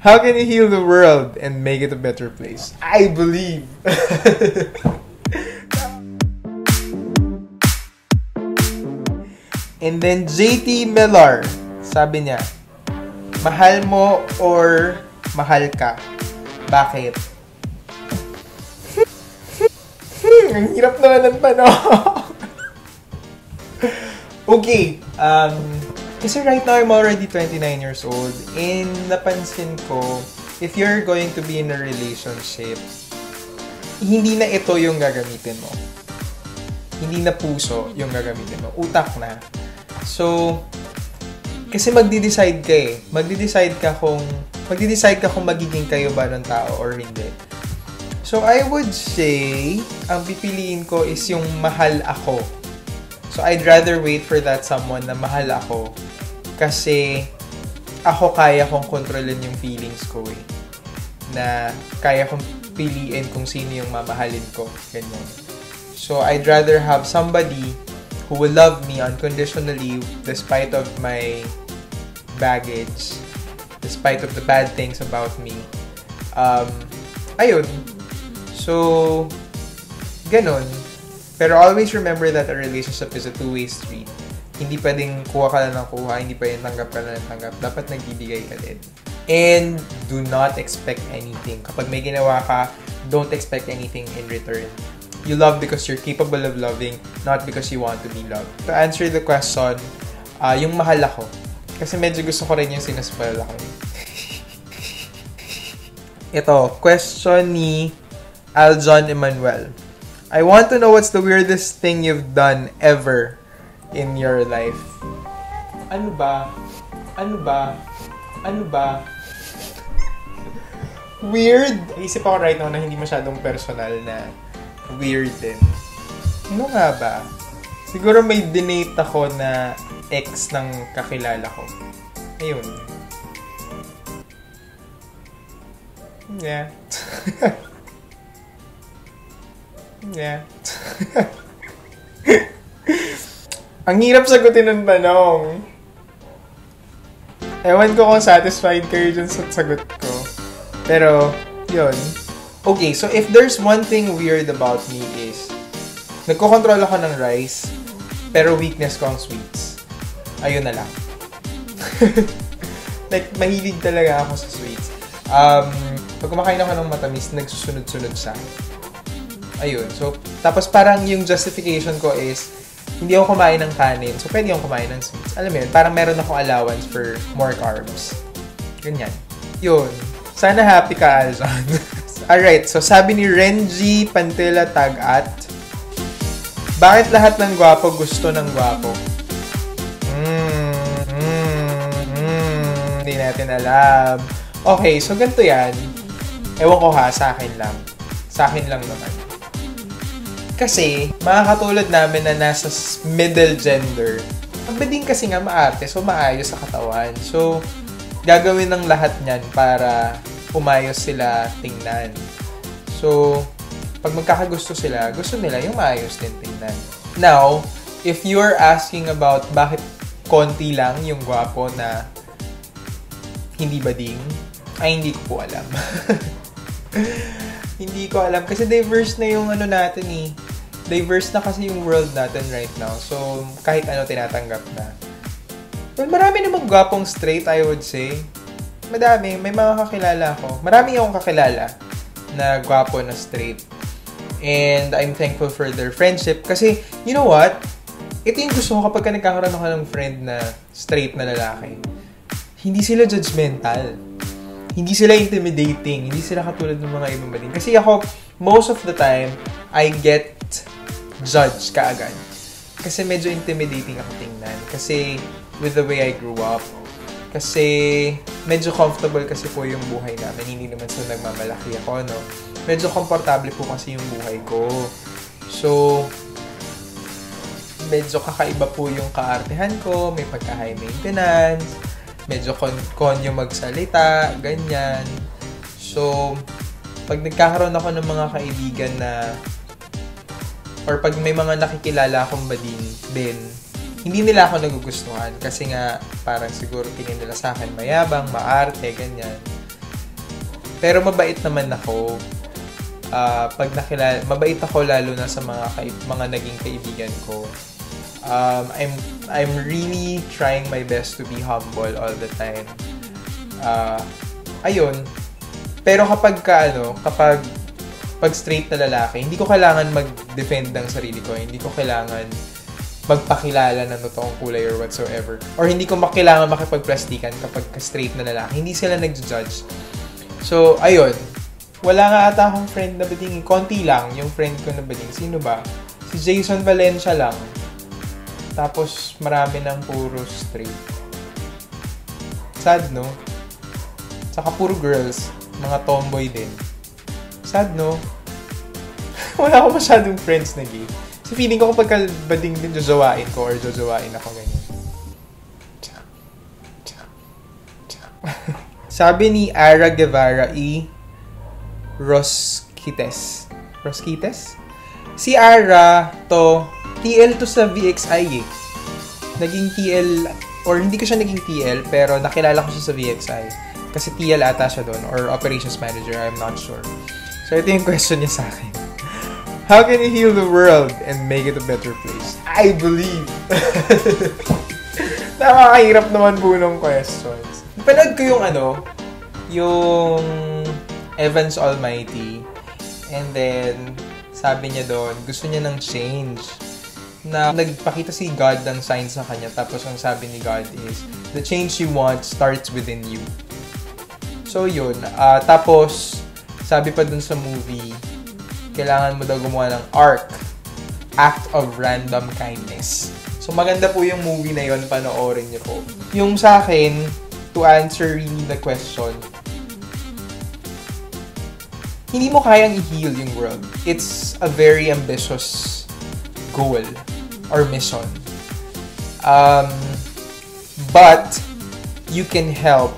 How can you heal the world and make it a better place? I believe. And then JT Millar, sabi niya, mahal mo or mahal ka? Bakit? Ang hirap naman ng tanong. Okay, kasi right now I'm already 29 years old and napansin ko, if you're going to be in a relationship, hindi na ito yung gagamitin mo. Hindi na puso yung gagamitin mo. Utak na. So, kasi magdi-decide ka eh. Magdi-decide ka kung magiging kayo ba ng tao or hindi. So, I would say, ang pipiliin ko is yung mahal ako. So, I'd rather wait for that someone na mahal ako. Kasi, ako kaya kong kontrolin yung feelings ko eh. Na kaya kong piliin kung sino yung mamahalin ko. Ganyan. So, I'd rather have somebody who will love me unconditionally despite of my baggage, despite of the bad things about me. Ayun. So, ganon. Pero always remember that a relationship is a two-way street. Hindi pwedeng kuha ka lang ng kuha, hindi pwedeng tanggap ka lang ng tanggap. Dapat nagbibigay ka din. And do not expect anything. Kapag may ginawa ka, don't expect anything in return. You love because you're capable of loving, not because you want to be loved. To answer the question, yung mahal ako. Kasi medyo gusto ko rin yung sinaspoil ako. Ito, question ni Aljon Emmanuel. I want to know what's the weirdest thing you've done ever in your life. Ano ba? Ano ba? Ano ba? Weird? Isip ako right now na hindi masyadong personal na weird din. Ano nga ba? Siguro may dinate ako na ex ng kakilala ko. Ayun. Yeah. Yeah. Ang hirap sagutin ng tanong. Ewan ko kung satisfied kayo dun sa sagot ko. Pero, yun. Okay, so if there's one thing weird about me is, nagkokontrol ako ng rice, pero weakness ko ang sweets. Ayun na lang. Like, mahilig talaga ako sa sweets. Pag kumakain ako ng matamis, nagsusunod-sunod siya. Ayun. So, tapos parang yung justification ko is, hindi ako kumain ng kanin, so pwede akong kumain ng sweets. Alam mo yun, parang meron akong allowance for more carbs. Ganyan. Yun. Sana happy ka, Aljon. Alright, so sabi ni Renji Pantela Tagat, bakit lahat ng gwapo gusto ng gwapo? Hindi natin alam. Okay, so ganito yan. Ewan ko ha, sa akin lang. Sa akin lang naman. Kasi, mga katulad namin na nasa middle gender, ang bading kasi nga maarte, so maayos sa katawan. So, gagawin ng lahat niyan para umayos sila tingnan. So, pag magkakagusto sila, gusto nila yung maayos din tingnan. Now, if you're asking about bakit konti lang yung gwapo na hindi bading, ay hindi ko po alam. Hindi ko alam kasi diverse na yung ano natin eh. Diverse na kasi yung world natin right now. So, kahit ano tinatanggap na. Well, marami namang gwapong straight, I would say. Madami. May mga kakilala ako. Marami akong kakilala na gwapo na straight. And I'm thankful for their friendship. Kasi, you know what? Ito yung gusto ko kapag nagkakaroon ako ng friend na straight na lalaki. Hindi sila judgmental. Hindi sila intimidating. Hindi sila katulad ng mga ibang bading. Kasi ako, most of the time, I get judged kaagad. Kasi medyo intimidating ako tingnan. Kasi with the way I grew up. Kasi medyo comfortable kasi po yung buhay namin. Hindi naman sa nagmamalaki ako, no? Medyo komportable po kasi yung buhay ko. So, medyo kakaiba po yung kaartehan ko. May pagka-high maintenance. Medyo konyo magsalita. Ganyan. So, pag nagkakaroon ako ng mga kaibigan na or pag may mga nakikilala akong bading din, hindi nila ako nagugustuhan kasi nga parang siguro tingin nila sa akin mayabang, maarte, ganyan. Pero mabait naman ako. Mabait ako lalo na sa mga naging kaibigan ko. I'm really trying my best to be humble all the time. Ayun. Pero kapag straight na lalaki, hindi ko kailangan mag-defend ng sarili ko. Hindi ko kailangan magpakilala ng totoong kulay or whatsoever. Or hindi ko kailangan makipagplastikan kapag straight na lalaki. Hindi sila nag-judge. So, ayun. Wala nga ata akong friend na bading. Konti lang yung friend ko na bading. Sino ba? Si Jason Valencia lang. Tapos, marami ng puro straight. Sad, no? Saka puro girls. Mga tomboy din. Sad, no? Wala ako masyadong friends na gay. So, feeling ko kapag bading din jojowain ko or jojowain ako ganyan. Sabi ni Ara Guevara Rosquites. Si Ara TL to sa VXI eh. Naging TL, or hindi ko siya naging TL, pero nakilala ko siya sa VXI. Kasi TL ata siya doon, or operations manager, I'm not sure. So, ito yung question niya sa akin. How can you heal the world and make it a better place? I believe. Nakakahirap naman po ng questions. Panood ko yung Evans Almighty. And then, sabi niya doon, gusto niya ng change. Na nagpakita si God ng signs sa kanya. Tapos, ang sabi ni God is, the change you want starts within you. So, yun. Tapos, sabi pa dun sa movie, kailangan mo daw gumawa ng act of random kindness. So, maganda po yung movie na yun, panoorin niyo po. Yung sa akin, to answer really the question, hindi mo kayang i-heal yung world. It's a very ambitious goal or mission. But, you can help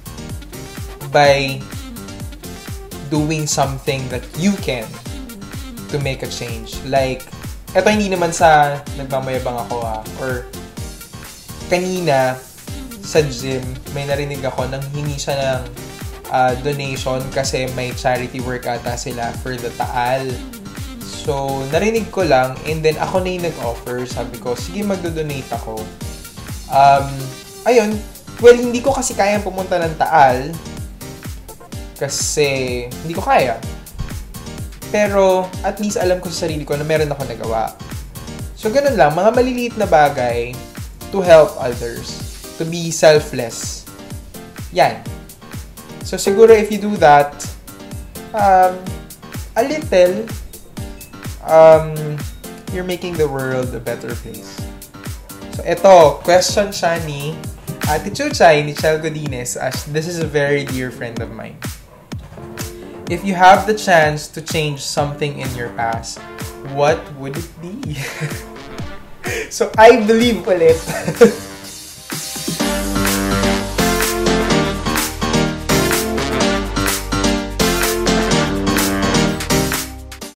by doing something that you can to make a change. Like, eto hindi naman sa nagmamayabang ako or kanina sa gym, may narinig ako nang hingi siya ng donation kasi may charity work ata sila for the Taal. So, narinig ko lang and then ako na yung nag-offer. Sabi ko, sige magdo-donate ako. Ayun, well, hindi ko kasi kayang pumunta ng Taal kasi hindi ko kaya. Pero, at least alam ko sa sarili ko na meron ako nagawa. So, ganun lang. Mga maliliit na bagay to help others. To be selfless. Yan. So, siguro if you do that, a little, you're making the world a better place. So, eto, question siya ni Ate Chuchay ni Chel Godinez as this is a very dear friend of mine. If you have the chance to change something in your past, what would it be? So, I believe ulit